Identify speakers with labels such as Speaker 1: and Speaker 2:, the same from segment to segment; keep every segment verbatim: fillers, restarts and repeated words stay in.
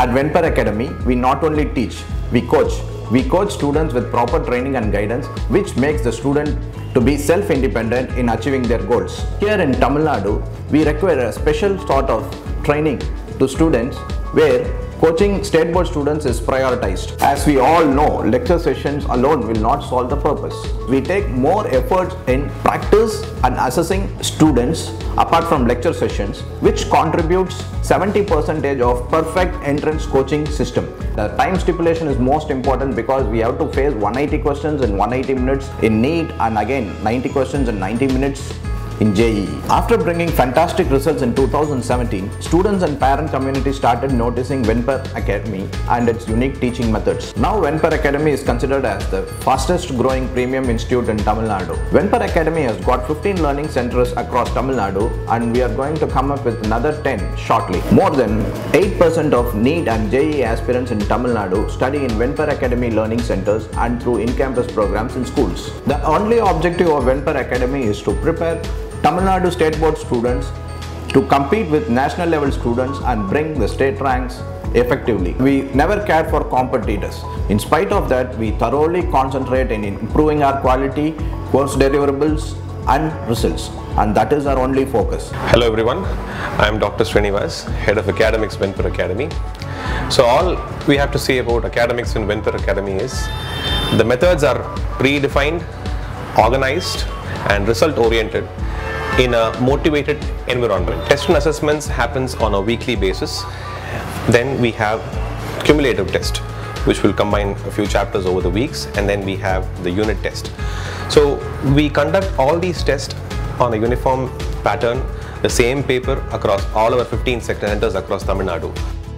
Speaker 1: At Venper Academy, we not only teach, we coach. We coach students with proper training and guidance, which makes the student to be self-independent in achieving their goals. Here in Tamil Nadu, we require a special sort of training to students where coaching state board students is prioritized. As we all know, lecture sessions alone will not solve the purpose. We take more efforts in practice and assessing students apart from lecture sessions, which contributes seventy percent of perfect entrance coaching system. The time stipulation is most important because we have to face one hundred eighty questions in one hundred eighty minutes in NEET and again ninety questions in ninety minutes in J E E. After bringing fantastic results in two thousand seventeen, students and parent community started noticing Venper Academy and its unique teaching methods. Now Venper Academy is considered as the fastest growing premium institute in Tamil Nadu. Venper Academy has got fifteen learning centers across Tamil Nadu and we are going to come up with another ten shortly. More than eight percent of NEET and J E E aspirants in Tamil Nadu study in Venper Academy learning centers and through in-campus programs in schools. The only objective of Venper Academy is to prepare Tamil Nadu State Board students to compete with national level students and bring the state ranks effectively. We never cared for competitors. In spite of that, we thoroughly concentrate in improving our quality, course deliverables and results, and that is our only focus.
Speaker 2: Hello everyone, I am Doctor Srinivas, Head of Academics Venper Academy. So all we have to say about academics in Venper Academy is the methods are predefined, organized and result oriented in a motivated environment. Test and assessments happens on a weekly basis. Then we have cumulative test, which will combine a few chapters over the weeks, and then we have the unit test. So we conduct all these tests on a uniform pattern, the same paper across all our fifteen sector centers across Tamil Nadu.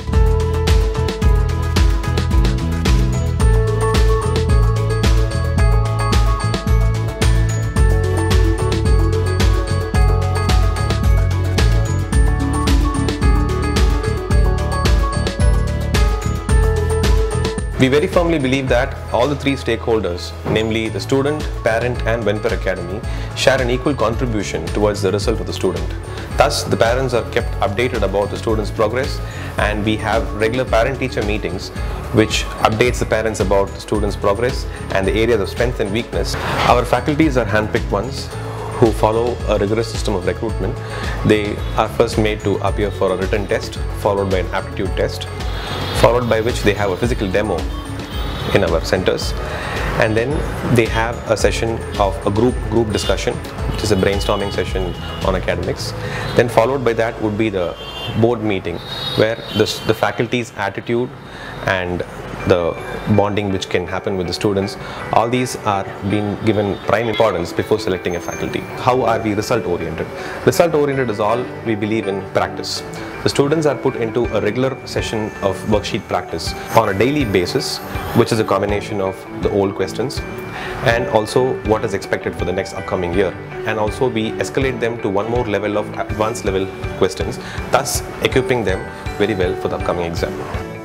Speaker 2: We very firmly believe that all the three stakeholders, namely the student, parent and Venper Academy, share an equal contribution towards the result of the student. Thus, the parents are kept updated about the student's progress, and we have regular parent-teacher meetings which updates the parents about the student's progress and the areas of strength and weakness. Our faculties are handpicked ones who follow a rigorous system of recruitment. They are first made to appear for a written test, followed by an aptitude test, followed by which they have a physical demo in our centers, and then they have a session of a group group discussion, which is a brainstorming session on academics. Then followed by that would be the board meeting, where the, the faculty's attitude and the bonding which can happen with the students, all these are being given prime importance before selecting a faculty. How are we result oriented? Result oriented is all we believe in practice. The students are put into a regular session of worksheet practice on a daily basis, which is a combination of the old questions and also what is expected for the next upcoming year. And also we escalate them to one more level of advanced level questions, thus equipping them very well for the upcoming exam.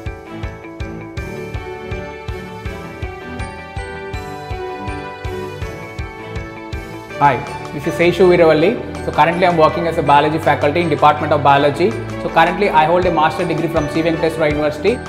Speaker 3: Hi, this is Seishu Viravalli. So currently I am working as a biology faculty in Department of Biology. So currently I hold a master degree from C Venkateswara University.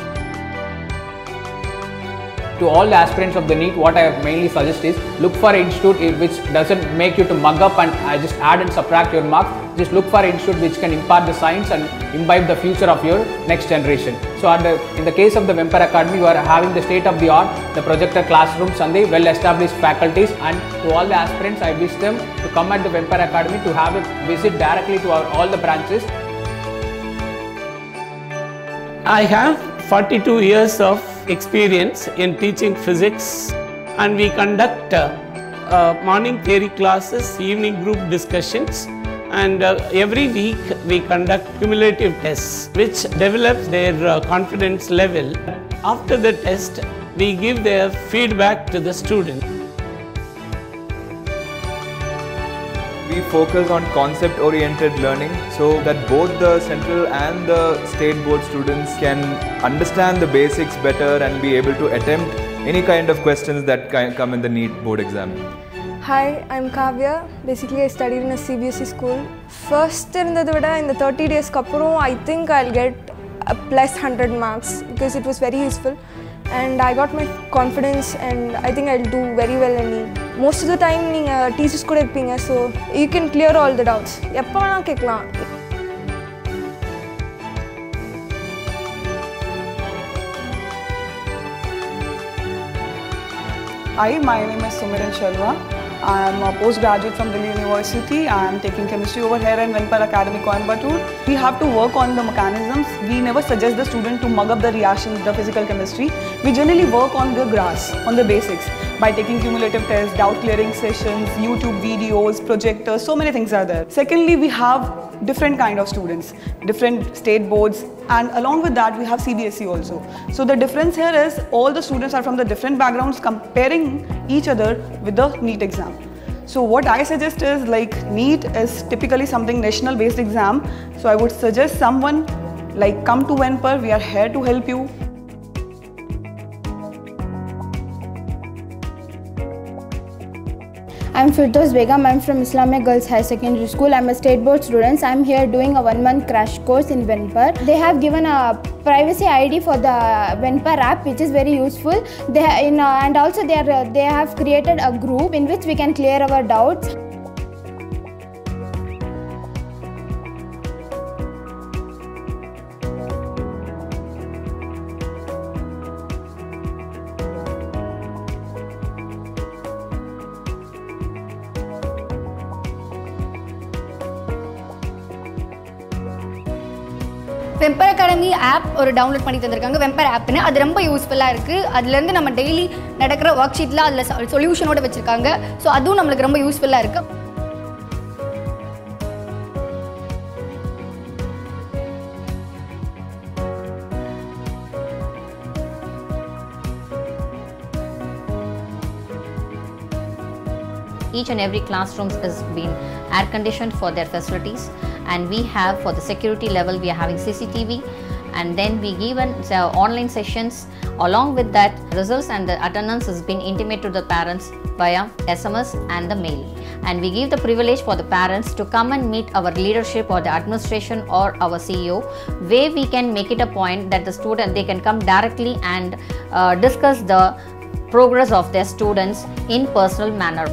Speaker 3: To all the aspirants of the NEET, what I mainly suggest is look for an institute which doesn't make you to mug up and uh, just add and subtract your marks. Just look for an institute which can impart the science and imbibe the future of your next generation. So at the, in the case of the Venper Academy, we are having the state of the art, the projector classrooms and the well established faculties. And to all the aspirants, I wish them to come at the Venper Academy to have a visit directly to our, all the branches.
Speaker 4: I have forty-two years of experience in teaching physics, and we conduct uh, uh, morning theory classes, evening group discussions, and uh, every week we conduct cumulative tests which develops their uh, confidence level. After the test, we give their feedback to the student.
Speaker 5: We focus on concept-oriented learning so that both the central and the state board students can understand the basics better and be able to attempt any kind of questions that come in the NEET board exam.
Speaker 6: Hi, I'm Kavya. Basically, I studied in a C B S E school. First in the in the thirty days kappuram, I think I'll get uh, plus one hundred marks because it was very useful. And I got my confidence and I think I'll do very well in NEET. Most of the time, you teachers could help, so you can clear all the doubts.
Speaker 7: Hi, my name is Sumiran Sharma. I am a postgraduate from Delhi University. I am taking chemistry over here in Venpar Academy, Coimbatore. We have to work on the mechanisms. We never suggest the student to mug up the reactions, the physical chemistry. We generally work on the grass, on the basics, by taking cumulative tests, doubt clearing sessions, YouTube videos, projectors, so many things are there. Secondly, we have different kind of students, different state boards, and along with that we have C B S E also. So the difference here is all the students are from the different backgrounds comparing each other with the NEET exam. So what I suggest is, like, NEET is typically something national based exam, so I would suggest someone like come to Venpar. We are here to help you.
Speaker 8: I'm Firdaus Begum. I'm from Islamic Girls High Secondary School. I'm a state board student. I'm here doing a one month crash course in Venpar. They have given a privacy I D for the Venpar app, which is very useful. They in, uh, and also they, are, uh, they have created a group in which we can clear our doubts.
Speaker 9: Venpar Academy app ஒரு download பண்ணி தந்திருக்காங்க. Venpar ஆப்னு அது ரொம்ப யூஸ்ஃபுல்லாக இருக்குது. அதுலேருந்து நம்ம daily நடக்கிற ஒர்க் ஷீட்டில் அதில் சொல்யூஷனோட வச்சுருக்காங்க. ஸோ அதுவும் நம்மளுக்கு ரொம்ப யூஸ்ஃபுல்லாக இருக்குது.
Speaker 10: Each and every classroom has been air conditioned for their facilities, and we have, for the security level, we are having C C T V, and then we given uh, online sessions. Along with that, results and the attendance has been intimated to the parents via S M S and the mail, and we give the privilege for the parents to come and meet our leadership or the administration or our C E O, where we can make it a point that the student, they can come directly and uh, discuss the progress of their students in personal manner.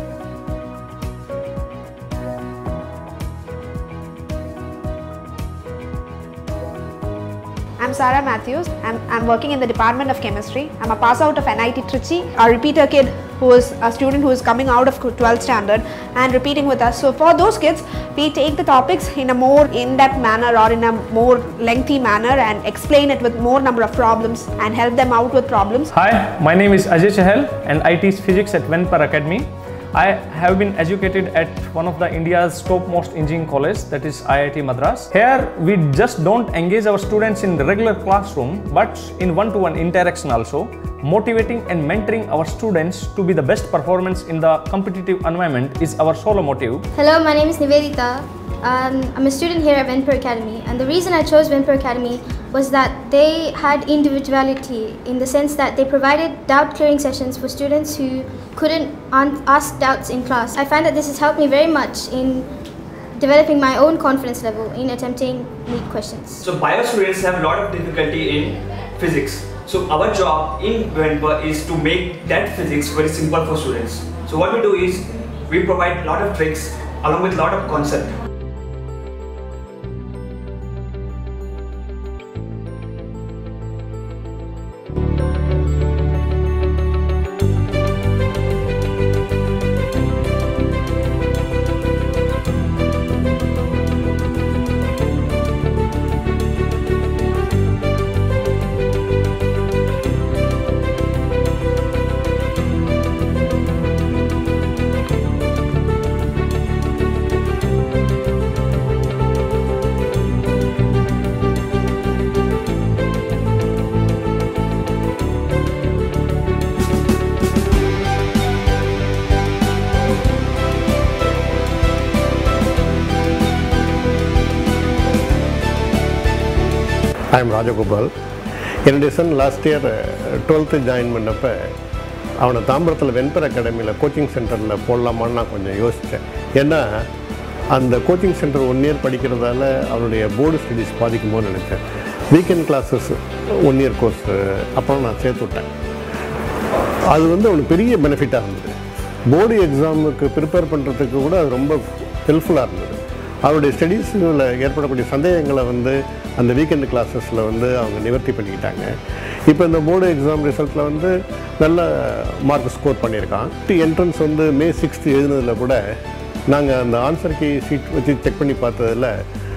Speaker 11: I'm Sarah Matthews. I'm, I'm working in the Department of Chemistry. I'm a pass out of N I T Trichy, a repeater kid who is a student who is coming out of twelfth standard and repeating with us. So for those kids, we take the topics in a more in-depth manner or in a more lengthy manner and explain it with more number of problems and help them out with problems.
Speaker 12: Hi, my name is Ajay Chahal and I teach physics at Venpar Academy. I have been educated at one of the India's topmost engineering college, that is I I T Madras. Here we just don't engage our students in the regular classroom, but in one-to-one interaction also, motivating and mentoring our students to be the best performance in the competitive environment is our sole motive.
Speaker 13: Hello, my name is Nivedita. Um, I'm a student here at Venpar Academy, and the reason I chose Venpar Academy was that they had individuality in the sense that they provided doubt clearing sessions for students who couldn't ask doubts in class. I find that this has helped me very much in developing my own confidence level in attempting NEET questions.
Speaker 14: So bio students have a lot of difficulty in physics. So our job in Venpar is to make that physics very simple for students. So what we do is we provide a lot of tricks along with a lot of concept.
Speaker 15: I am Rajagopal. In addition, last year twelfth join பண்ணப்ப அவனை தாம்பரத்தில் வெண்பர் அகாடமியில் coaching சென்டரில் போடலாமான்னு நான் கொஞ்சம் யோசித்தேன். ஏன்னா அந்த கோச்சிங் சென்டர் ஒன் இயர் படிக்கிறதால அவனுடைய போர்டு ஸ்டடீஸ் பாதிக்குமோன்னு நினச்சேன். Weekend classes one year course அப்புறம் நான் சேர்த்து விட்டேன். அது வந்து அவனுக்கு பெரிய பெனிஃபிட்டாக இருந்தது. போர்டு எக்ஸாமுக்கு ப்ரிப்பேர் பண்ணுறதுக்கு கூட அது ரொம்ப ஹெல்ப்ஃபுல்லாக இருந்தது. அவருடைய ஸ்டடீஸில் ஏற்படக்கூடிய சந்தேகங்களை வந்து அந்த வீக்கெண்டு கிளாஸஸில் வந்து அவங்க நிவர்த்தி பண்ணிக்கிட்டாங்க. இப்போ இந்த போர்டு எக்ஸாம் ரிசல்ட்டில் வந்து நல்ல மார்க் ஸ்கோர் பண்ணியிருக்கான். என்ட்ரன்ஸ் வந்து மே சிக்ஸ்த்து எழுதுனதில் கூட நாங்கள் அந்த ஆன்சர் கீ ஷீட் வச்சு செக் பண்ணி பார்த்ததில்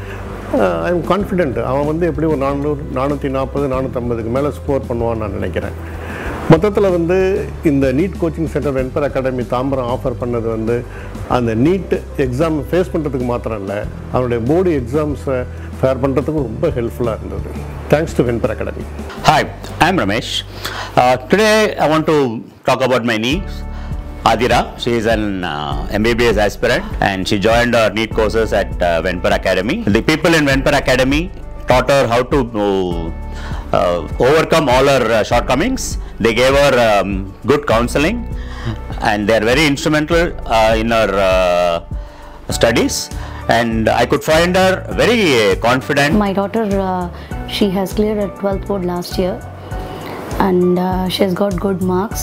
Speaker 15: ஐ எம் கான்ஃபிடென்ட் அவன் வந்து எப்படி ஒரு நானூறு நானூற்றி நாற்பது நானூற்றம்பதுக்கு மேலே ஸ்கோர் பண்ணுவான்னு நான் நினைக்கிறேன். மொத்தத்தில் வந்து இந்த நீட் கோச்சிங் சென்டர் வென்பர் அகாடமி தாம்பரம் ஆஃபர் பண்ணது வந்து அந்த நீட் எக்ஸாம் ஃபேஸ் பண்ணுறதுக்கு மாத்திரம் இல்லை, அவனுடைய போர்டு எக்ஸாம்ஸை ஃபேர் பண்ணுறதுக்கும் ரொம்ப ஹெல்ப்ஃபுல்லாக இருந்தது. தேங்க்ஸ் டு வென்பர் Academy.
Speaker 16: Hi, I am Ramesh. Uh, today I want to talk about my niece, Adira. She is an uh, M B B S aspirant and she joined our NEET courses at uh, Venpar Academy. The people in Venpar Academy taught her how to uh, overcome all her uh, shortcomings. They gave her um, good counseling and they are very instrumental uh, in her uh, studies, and I could find her very confident.
Speaker 17: My daughter, uh, she has cleared her twelfth board last year and uh, she has got good marks.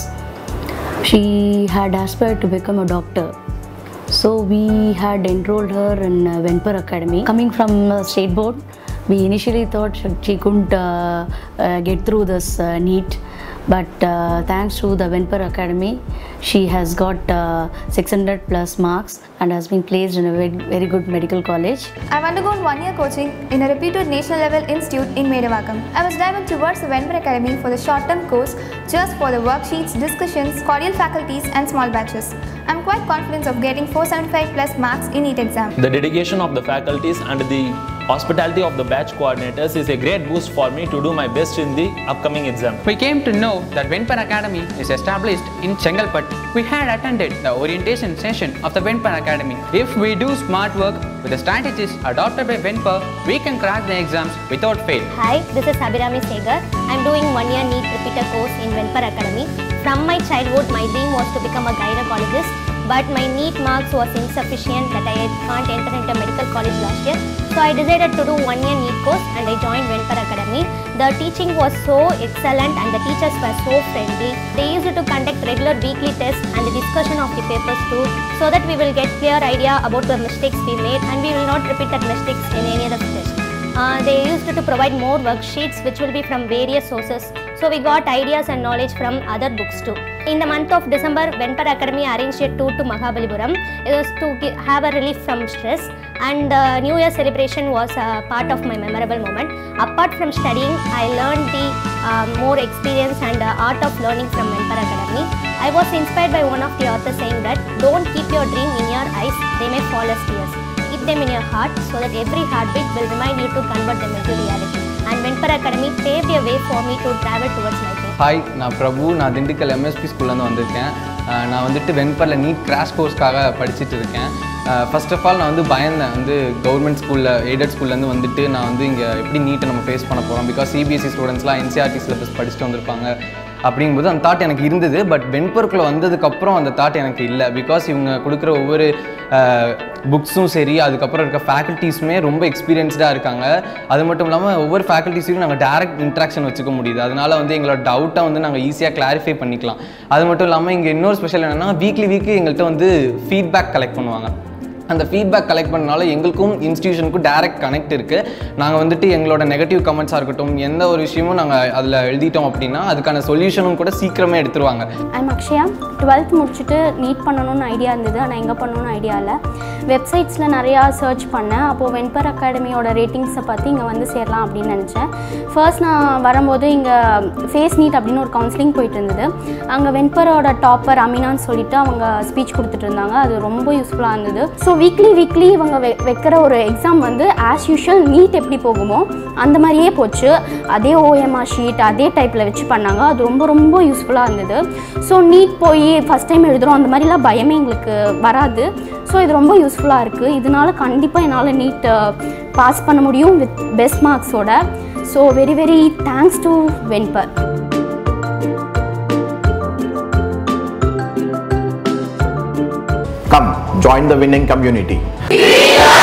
Speaker 17: She had aspired to become a doctor, so we had enrolled her in uh, Venpar Academy. Coming from uh, state board, we initially thought she, she couldn't uh, uh, get through this uh, NEET, but uh, thanks to the Venpar Academy, she has got uh, six hundred plus marks and has been placed in a very, very good medical college.
Speaker 18: I've undergone one year coaching in a reputed national level institute in Medavakkam. I was driving towards the Venpar Academy for the short term course just for the worksheets, discussions, cordial faculties and small batches. I'm quite confident of getting four seventy-five plus marks in NEET exam.
Speaker 19: The dedication of the faculties and the hospitality of the batch coordinators is a great boost for me to do my best in the upcoming exam.
Speaker 3: We came to know that Venpar Academy is established in Chengalpattu. We had attended the orientation session of the Venpar Academy. If we do smart work with the strategies adopted by Venpar, we can crack the exams without fail.
Speaker 20: Hi, this is Abhirami Segar. I am doing one year NEET repeater course in Venpar Academy. From my childhood, my dream was to become a gynecologist, but my NEET marks was insufficient that I can't enter into medical college last year. So I decided to do one year NEET course and I joined Venpar Academy. The teaching was so excellent and the teachers were so friendly. They used to conduct regular weekly tests and the discussion of the papers too, so that we will get clear idea about the mistakes we made and we will not repeat that mistakes in any other test. Uh, they used to provide more worksheets which will be from various sources, so we got ideas and knowledge from other books too. In the month of December, Venpar Academy arranged a tour to Mahabalipuram. It was to have a relief from stress, and uh, New Year celebration was a part of my memorable moment. Apart from studying, I learned the uh, more experience and uh, art of learning from Venpar Academy. I was inspired by one of the authors saying that don't keep your dream in your eyes, they may fall as tears. Keep them in your heart so that every heartbeat will remind you to convert them into reality. And Venpar Academy paved a way for me to travel towards my dream.
Speaker 21: Hi, நான் பிரபு. நான் Dindigul M S P ஸ்கூல்லேருந்து வந்திருக்கேன். நான் வந்துட்டு வெண்பரில் NEET crash கோர்ஸ்க்காக படிச்சுட்டு இருக்கேன். First of all நான் வந்து பயந்தேன், வந்து கவர்மெண்ட் ஸ்கூலில் எய்டட் ஸ்கூல்லேருந்து வந்துட்டு நான் வந்து இங்கே எப்படி நீட்டை நம்ம ஃபேஸ் பண்ண போகிறோம், because C B S E ஸ்டூடெண்ட்ஸ்லாம் N C R T syllabus படிச்சுட்டு வந்திருப்பாங்க. அப்படிங்கும்போது அந்த தாட் எனக்கு இருந்தது. பட் வெண்பருக்குள்ளே வந்ததுக்கப்புறம் அந்த தாட் எனக்கு இல்லை. பிகாஸ் இவங்க கொடுக்குற ஒவ்வொரு புக்ஸும் சரி, அதுக்கப்புறம் இருக்க ஃபேக்கல்ட்டிஸுமே ரொம்ப எக்ஸ்பீரியன்ஸ்டாக இருக்காங்க. அது மட்டும் இல்லாமல் ஒவ்வொரு ஃபேக்கல்ட்டிஸையும் நாங்கள் டேரக்ட் இன்ட்ராக்ஷன் வச்சுக்க முடியுது. அதனால் வந்து எங்களோட டவுட்டை வந்து நாங்கள் ஈஸியாக கிளாரிஃபை பண்ணிக்கலாம். அது மட்டும் இல்லாமல் இங்கே இன்னொரு ஸ்பெஷல் என்னென்னா, வீக்லி வீக்லி எங்கள்கிட்ட வந்து ஃபீட்பேக் கலெக்ட் பண்ணுவாங்க. அந்த ஃபீட்பேக் கலெக்ட் பண்ணனால எங்களுக்கும் இன்ஸ்டியூஷனுக்கும் டேரக்ட் கனெக்ட் இருக்குது. நாங்கள் வந்துட்டு எங்களோட நெகட்டிவ் கமெண்ட்ஸாக இருக்கட்டும், எந்த ஒரு விஷயமும் நாங்கள் அதில் எழுதிட்டோம் அப்படின்னா அதுக்கான சொல்யூஷனும் கூட சீக்கிரமே எடுத்துருவாங்க.
Speaker 22: ஐம் அக்ஷயா. டுவெல்த் முடிச்சுட்டு நீட் பண்ணணும்னு ஐடியா இருந்தது, ஆனால் எங்கே பண்ணணும்னு ஐடியா இல்லை. வெப்சைட்ஸில் நிறையா சர்ச் பண்ணேன். அப்போது வெண்பர் அகாடமியோட ரேட்டிங்ஸை பார்த்து இங்கே வந்து சேரலாம் அப்படின்னு நினச்சேன். ஃபர்ஸ்ட் நான் வரும்போது இங்கே ஃபேஸ் நீட் அப்படின்னு ஒரு கவுன்சிலிங் போயிட்டு இருந்தது. அங்கே வெண்பரோட டாப்பர் அமினான்னு சொல்லிட்டு அவங்க ஸ்பீச் கொடுத்துட்டு இருந்தாங்க. அது ரொம்ப யூஸ்ஃபுல்லாக இருந்தது. ஸோ வீக்லி வீக்லி இவங்க வெ வைக்கிற ஒரு எக்ஸாம் வந்து ஆஸ் யூஷுவல் நீட் எப்படி போகுமோ அந்த மாதிரியே போச்சு. அதே ஓஎம்ஆர் ஷீட் அதே டைப்பில் வச்சு பண்ணாங்க. அது ரொம்ப ரொம்ப யூஸ்ஃபுல்லாக இருந்தது. ஸோ நீட் போய் ஃபஸ்ட் டைம் எழுதுகிறோம் அந்த மாதிரிலாம் பயமே எங்களுக்கு வராது. ஸோ இது ரொம்ப யூஸ்ஃபுல்லாக இருக்குது. இதனால கண்டிப்பாக என்னால் நீட் பாஸ் பண்ண முடியும் வித் பெஸ்ட் மார்க்ஸோட. So very very thanks to வெண்பர்.
Speaker 1: Come, join the winning community.